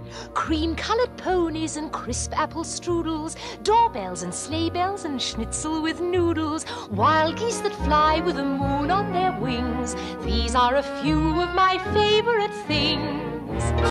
Cream-colored ponies and crisp apple strudels, doorbells and sleigh bells and schnitzel with noodles, wild geese that fly with the moon on their wings. These are a few of my favorite things.